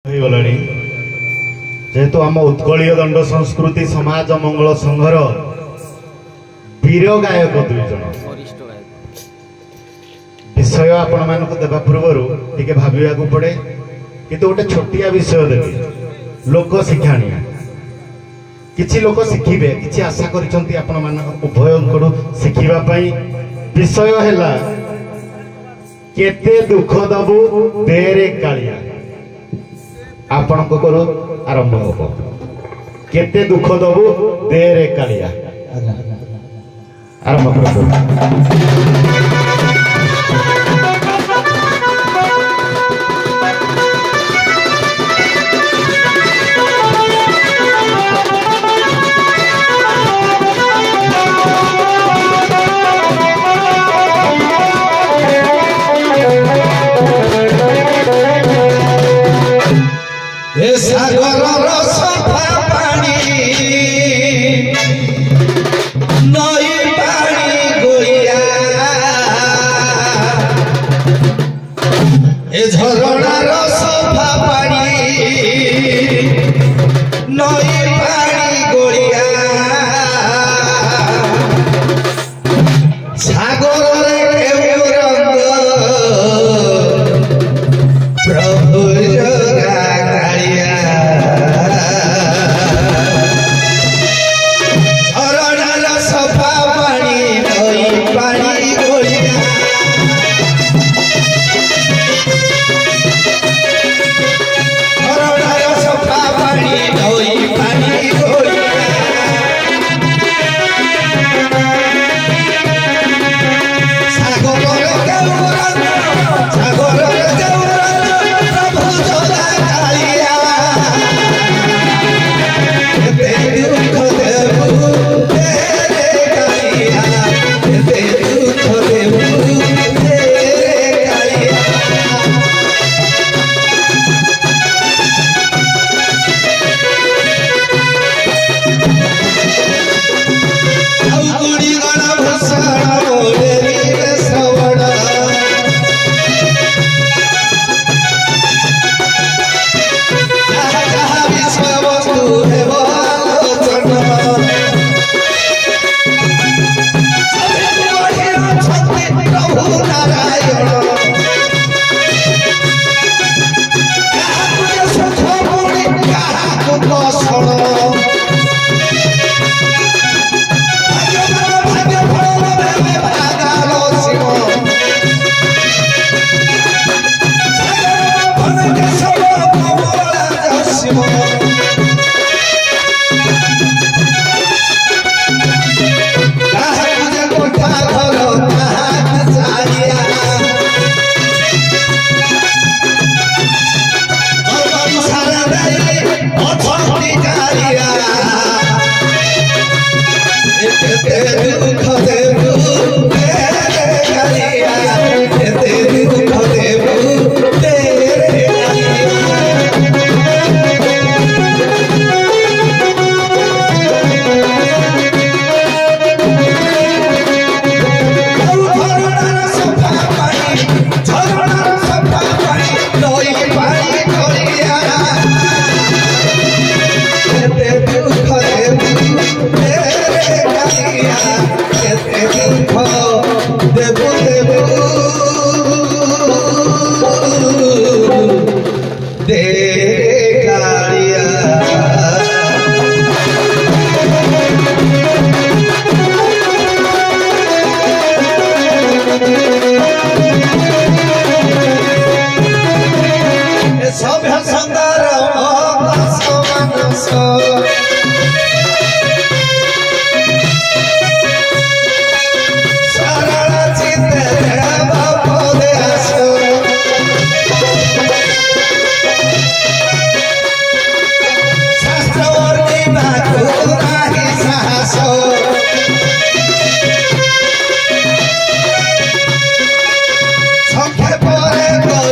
गलानी जेहेतु आम उत्कलीय दंड संस्कृति समाज मंगल संघर वीर गायक दुईज विषय आपण मानक देवा पूर्व टिके भाविया पड़े किंतु गोटे छोटिया विषय देवी लोक शिक्षाणी किछि लोक शिखिबे किछि आशा करिसंती आपण मान उभय शिखिबा पई विषय हैला केते दुख दबु देरे कालिया आपण को करो आरंभ हो केते दुख दबु देरे कालिया आरंभ करो सागर सफा पानी नई पानी गोया ए झरणार सफा पानी नई पानी गोया सागर प्रभु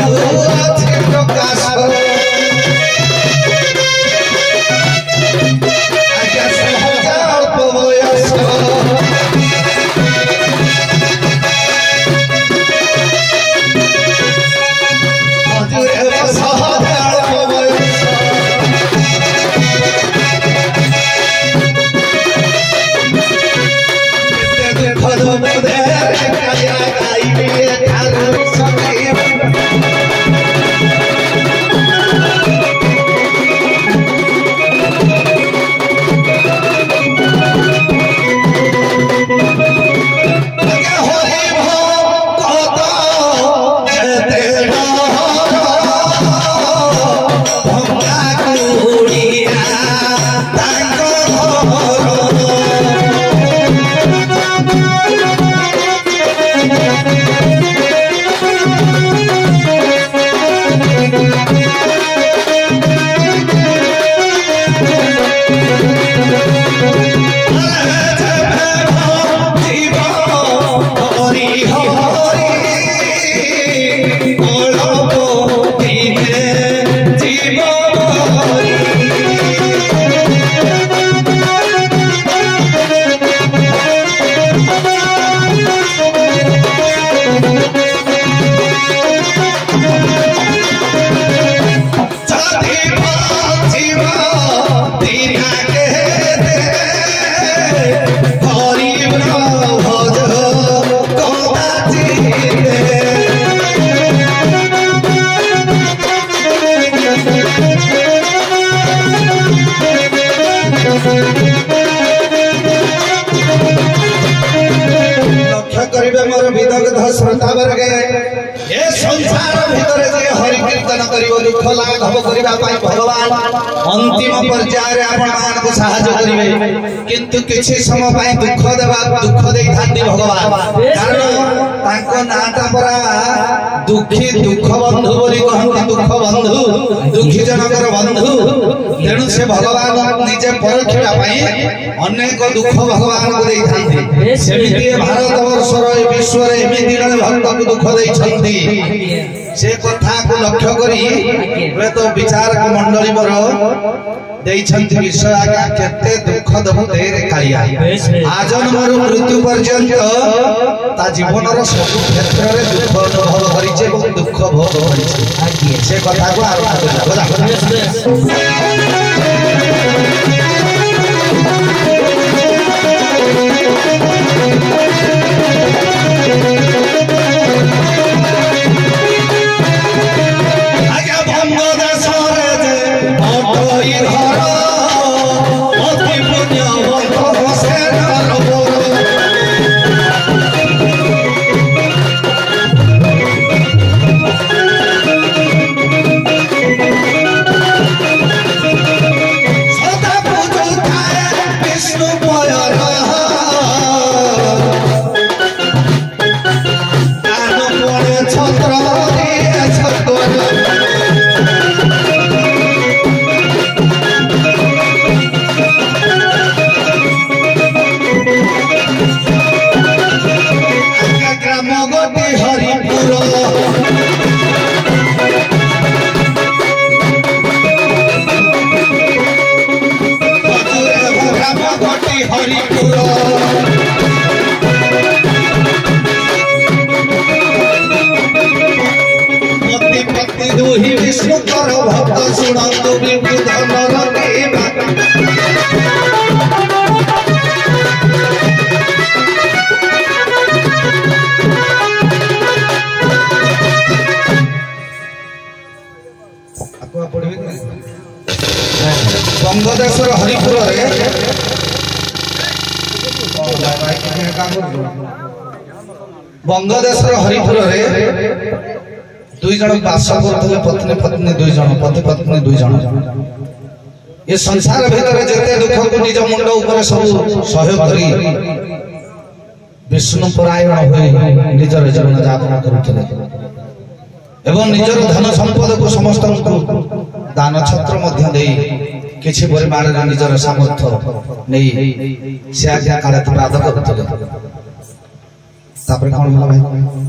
प्रकाश श्रोता वर्गे ए संसार भितर जे हरि कीर्तन करिवो दुख लाघव करिबा पाई भगवान अंतिम पर्याय रे आपण मान को सहायता करिवे किंतु किछि समय पाई दुख देई थांती भगवान कारण तांको नाटा परा दुखी दुख बंधु बोली कहंती दुख बंधु दुखी जनकर बंधु तेणु से भगवान निजे परखिबा पाई अनेक दुख भगवान को देई थांती सेमिति भारत वर्षर विश्व रे एमिति जने भक्त को दुख देई छंती से कथा को लक्ष्य करी वे तो विचारक मंडली मोर देई छंती विषय आगा केते दुख दबु दे रे कालिया आजन्मर मृत्यु पर्यंत ता जीवन रो सब क्षेत्र रे दुख अनुभव करिचे और दुख भोग करिचे से कथा को आरंभ करा बंगदेशर हरिपुर बंगदेशर हरिपुर दुई जन बास करते पत्नी पत्नी दुई जन पति पत्नी दुई जन ये संसार भीतर जेते दुख को निज मुंड ऊपर सब सहयोग करी विष्णु परायण होई निजर जीवन यापन करुथिले एवं निजर धन संपद को समस्त को दान छत्र मध्य देई किछि परिमाण रे निजर सामर्थ्य नै से आज्ञा काले प्राप्त करथिले तापर कोन होला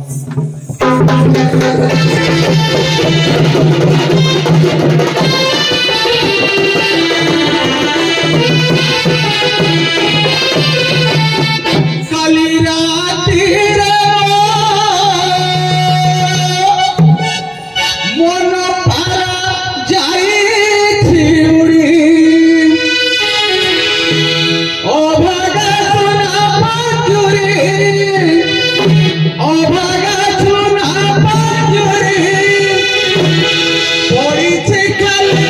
भाई काली रात रे मन पारा जाई थिउड़ी अभागा सुना पाजुरी अभागा सुना पाजुरी पड़ी छे काली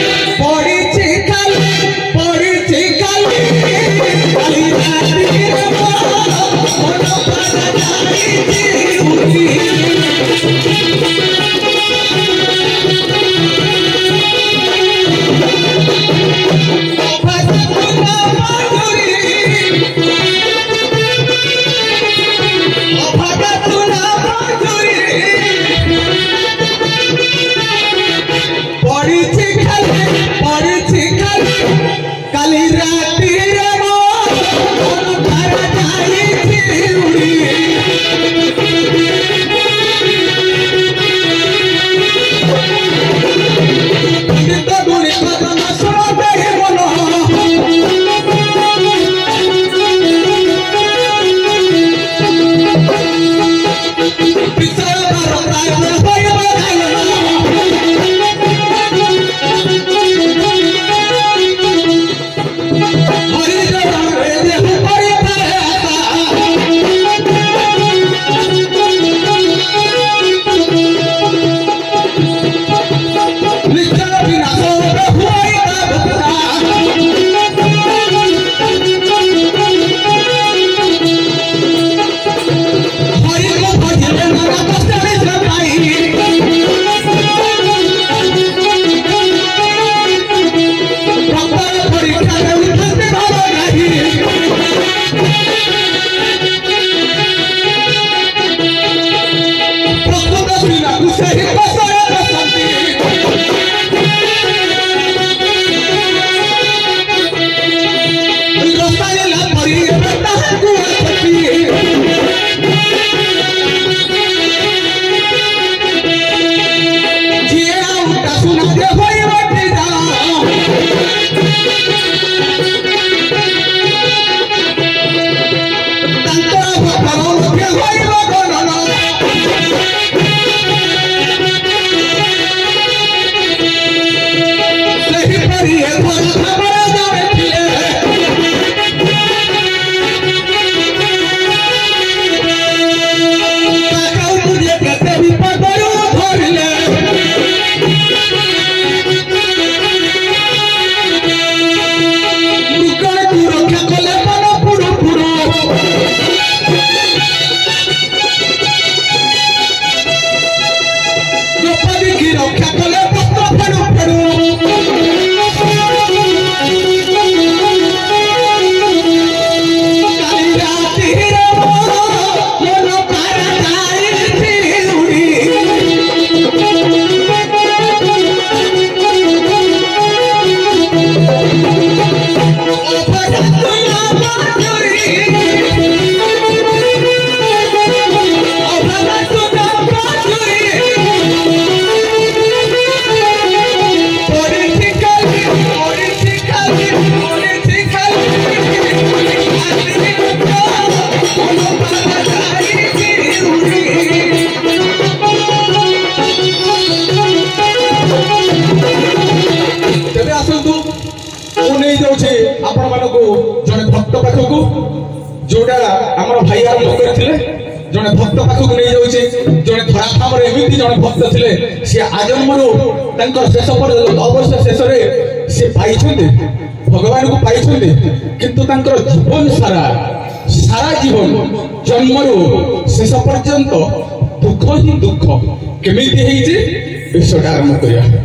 जाऊे आपण मानक जड़े भक्त पाखक जोटा आम भाई आरंभ करते जड़े भक्त पाखक नहीं जाऊे जड़े धराधाम एमती जड़े भक्त थे सी आजन्म शेष पर्यटन अवश्य शेष से पाई भगवान को पाई किंतु जीवन सारा सारा जीवन जन्म शेष पर्यंत दुख ही दुख केमिति विषय आरंभ करिया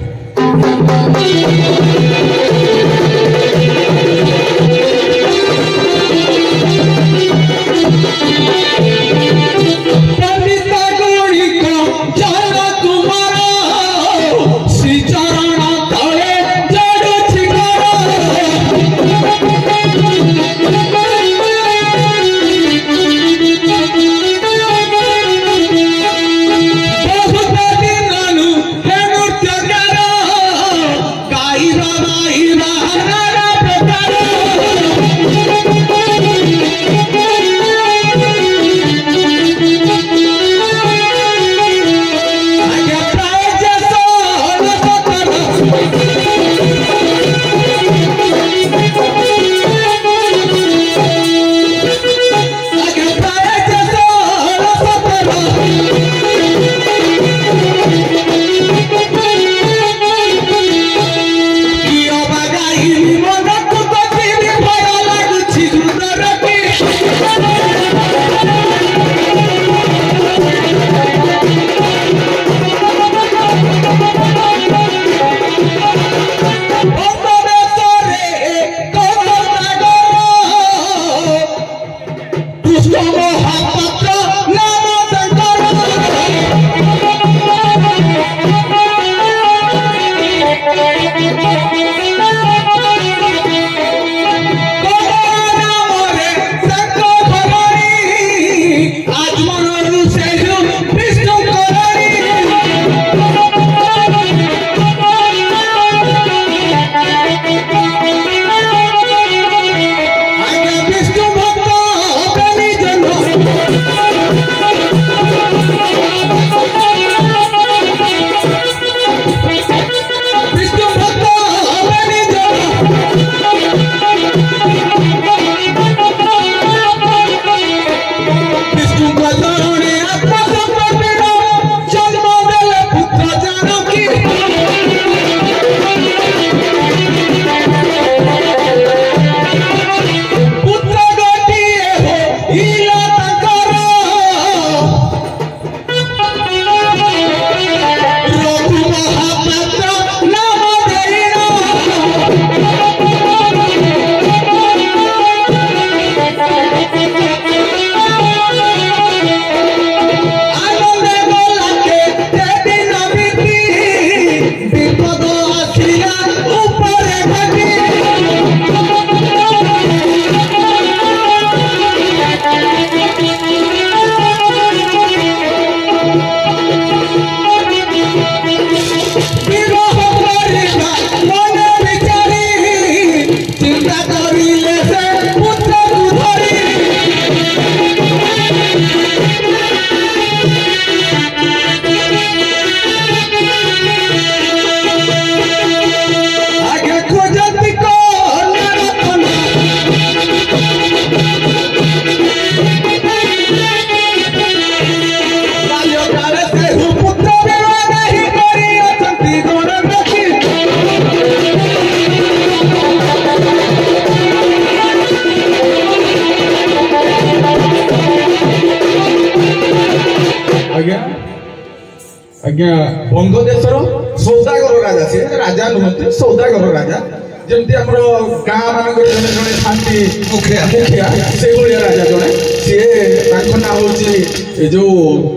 आज्ञा बंग देशर सौदागर राजा सी राजा नुहति सौदागर राजा जमती हमर गाँ मानक जने जने शांति मुखिया मुखिया से भलिया राजा जने से ताको ना होची जो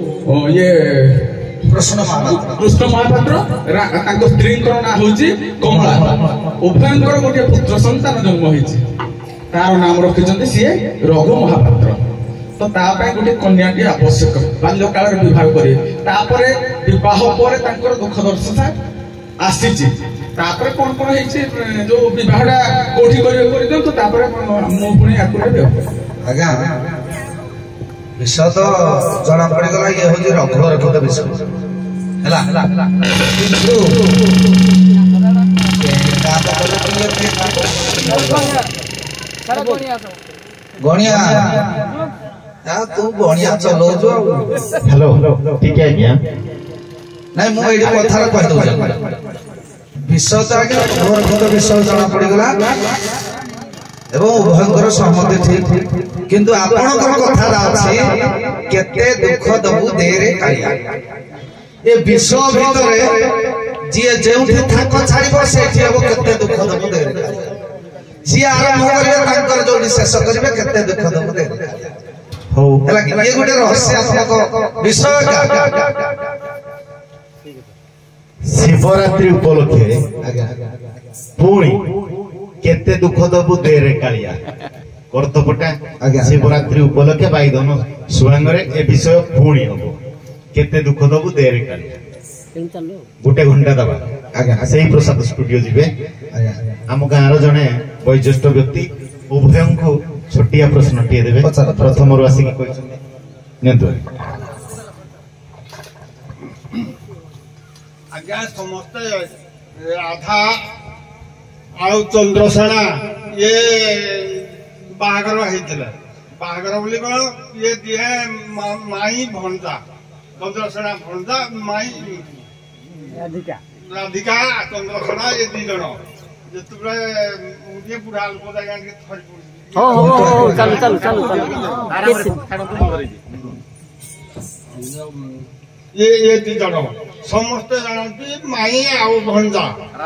ये कृष्ण महापात्र ताको स्त्री ना होची कमला उभयंकर गोटे पुत्र संतान जन्म होईची तार नाम रखिछन्ती सीए रघु महापात्र तो तापाई गोटे कन्याटी आवश्यक बाल्यकाल विवाह करे तापरे विवाह पर तांकर दुख दर्शा आसीची तापरे कोन कोन हेछि जो विवाहटा कोठी करे तो तापरे मु पुणी आकुरे देव आज्ञा विषय तो जना पड़ी गला ये होछि रघु रखित विषय हला किंतु का गणिया तू गणिया चलाऊ हेलो ठीक है आज्ञा नहीं मु एडी कथा कह दउ विषय तो आगे घर विषय जना पड़गला एवं उभयंकर सहमति ठीक किंतु आपणकर कथा अछि केते दुख दबु देरे काया ए विषय भितरे जी जेउठी थाक छाड़िबो सेठी अब केते दुख दबु देरे जी आरंभ करिवे तांकर जोडी शेष करिवे केते दुख दबु देरे हो हला कि ये गोटे रहस्यात्मक विषय शिवरात्रि उपलक्षे पुणी केते दुख दबु देरे कालिया कर्तव्यटा शिवरात्रि उपलक्षे बाईदन सुहांगरे ए विषय पुणी हम केते दुख दबु देरे कालिया गोटे घंटा दबा से प्रसाद स्टूडियो जीवे आम गाँव जड़े वयोज्येष्ठ व्यक्ति उभय को छोटिया प्रश्न टे देवे प्रथम आसिक आज्ञा समस्ते राधा आउ चंद्रसेना ये बाहागर होता बाहागर बोली कौन ये दिए माई भंजा चंद्रसेना भंजा माई राधिका चंद्रसेना ये दी जन जिते ये बुढ़ा लोक ये दी जन समस्ते जानती माई आउ भंजा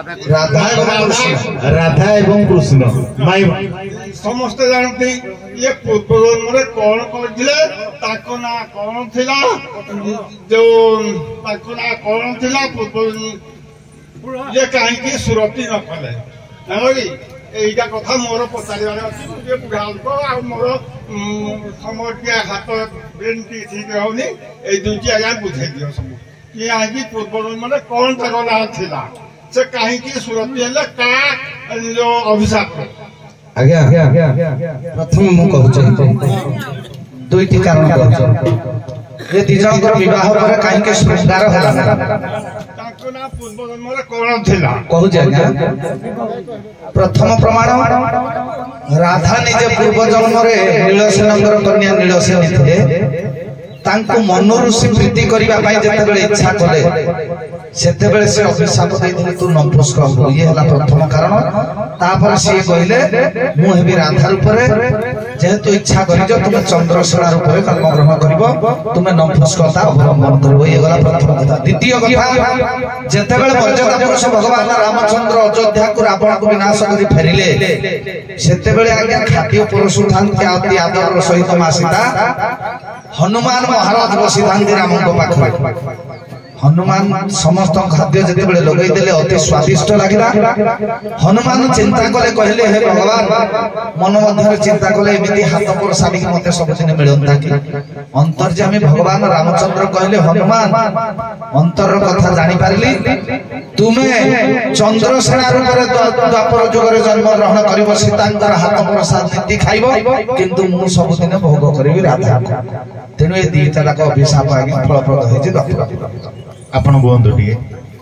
राधा एवं कृष्ण माई समस्ते जानती ये पूर्व जन्म कौन करथिले ताको ना कौन थिला जो ताको ना कौन थिला पूर्व ये कहीं की सुरती न कले जानली एटा कथा मोर पचारिबार अछि ये बुढ़ा लोक आ मोर समय के हाथ ब्रेन ठीक रहउनी ए दुटी आज्ञा बुझाई दियो सब ये आगे पूर्व जन्म कौन तक थिला से कहीं की सुरती हेले का जो अभिशाप आज्ञा प्रथम मु कहू दुईटी कारण कहू ये दी जनकर विवाह पर काहे के श्रृंगार होला ताको ना पूर्व जन्म कौन थिला कहू आज्ञा प्रथम प्रमाण राधा निजे पूर्व जन्म रे नीलसेनकर कन्या नीलसेनी थिले तांको मनो ऋषि प्रीति करिबा पाई जते बेले इच्छा कले सेते बेले से अभिशाप दैथिले तू नपुंसक हो ये हला प्रथम कारण तापर से कहिले मु हेबी राधा रूप रे जेहेतु इच्छा करि जो तुम चंद्रसेना रूप रे कर्म ग्रहण करिवो तुम नपुंसकता अवलंबन करिवो ये गला प्रथम कथा द्वितीय कथा जते बेले मर्यादा पुरुष भगवान रामचंद्र अयोध्या को रावण को विनाश करि फेरिले सेते बेले आज्ञा खाद्य पुरुष थांती अति आदर सहित मा सीता हनुमान महाराज बसिधांती राम पाखे हनुमान समस्त खाद्य जिते बेले लगई देले अति स्वादिष्ट लागिला हनुमान चिंता कले कहले हे भगवान मन मध्य चिंता कले एमिति हाथ प्रसाद की मते सब दिन मिलंता कि अंतर्यामी भगवान रामचंद्र कहले हनुमान अंतर कथा जानि पारली तुमे चंद्रसेना रूप रे द्वापर युग रे जन्म ग्रहण करिवो सीतांकर हाथ प्रसाद नीति खाइबो किंतु मु सब दिन भोग करिवि राधा तेनु ए दीटा लाक अभिशाप आगे फलप्रद होई जे द्वापर आपण बोंदो टिके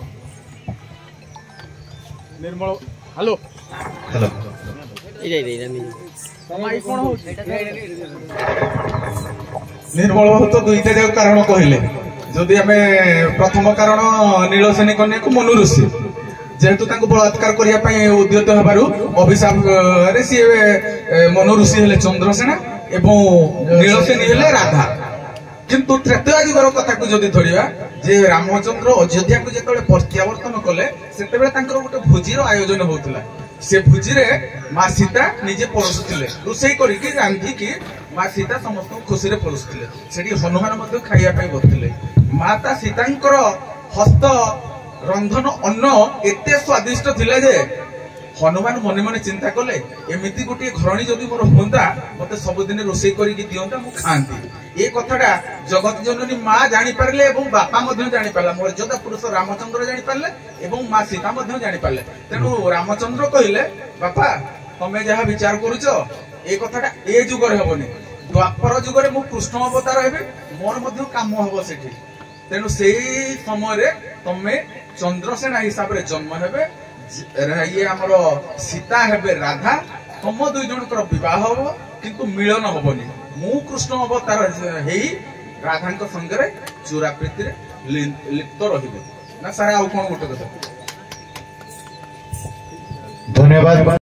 निर्मल हेलो हेलो निर्मल तो दुईटा जाक कारण कहले जदि आमे प्रथम कारण नीलसेनी कन्या को मनु ऋषि जेहेतु तांको बलात्कार करिया पई उद्यत हेबारु अभिशाप रे सी मनु ऋषि हेले चंद्रसेना एवं नीलसेनी हेले राधा किंतु त्रेतया युगर कथा को जदि धरिबा जे रामचंद्र अयोध्या को जेतबे प्रत्यावर्तन कले सेतबे तांकर गोटे भोजीर आयोजन होतला से भोजी रे मां सीता निजे परोसुतिले रुसई करी कि रांधी कि मां सीता समस्त खुशी रे परोसुतिले सेठी हनुमान मध्ये खाइया पई बथिले माता सीतांकर हस्त रंधन अन्न एते स्वादिष्ट थिले जे हनुमान मने मने चिंता कले एमिति गोटे घरणी जदि मोर होंदा मते सब दिन रोसई करी कि दियंता मु खांती ए कथाटा जगत जननी मां जानि पारले एवं बापा मध्ये जानि पारला मर्यादा पुरुष रामचंद्र जानि पारले एवं मां सीता मध्ये जानि पारले तेनु रामचंद्र कहिले बापा तमे जहा विचार करूछो ए कथाटा ए जुग रे हबनी द्वापर जुग रे मु कृष्ण अवतार हेबे मोर मध्ये काम हबो सेठी तेनु सेही समय रे तमे चंद्रसेना हिसाब रे जन्म हेबे ଇଏ ଆମର ସୀତା ହେବେ ରାଧା, ତମ ଦୁଇ ଜଣଙ୍କର ବିବାହ ହବ କିନ୍ତୁ ମିଳନ ହବନି। ମୁଁ କୃଷ୍ଣ ଅବତାର ହେଇ ରାଧାଙ୍କ ସଙ୍ଗରେ ଚୋରା ପ୍ରୀତିରେ ଲିପ୍ତ ରହିବେ। ନା ସାର୍ ଆଉ କଣ ଗୋଟେ କଥା? ଧନ୍ୟବାଦ।